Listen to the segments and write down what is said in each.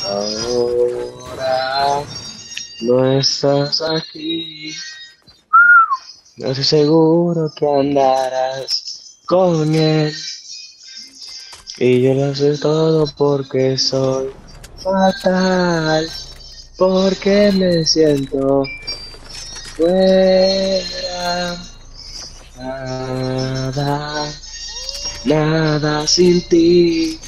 Ahora no estás aquí. No estoy seguro que andarás con él. Y yo lo sé todo porque soy fatal. Porque me siento fuera. Nada, nada sin ti.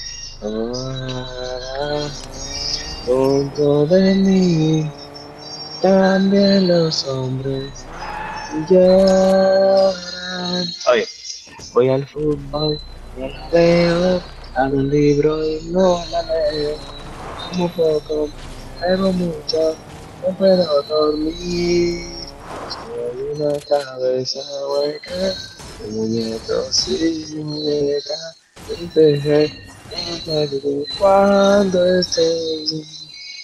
Ahora, junto de mí, también los hombres lloran. Oye, voy al fútbol, no la veo, hago un libro y no la leo. Como poco, bebo mucho, no puedo dormir. Soy una cabeza hueca, un muñeco sin muñeca. Empecé cuando estés.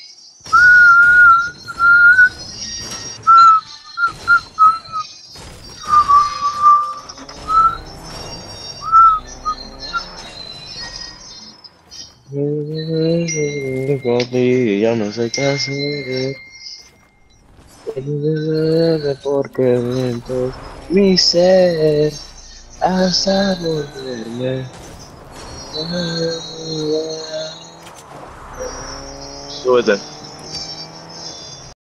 Contigo ya no sé qué hacer. Porque miento mi ser hasta volverme. Súbete.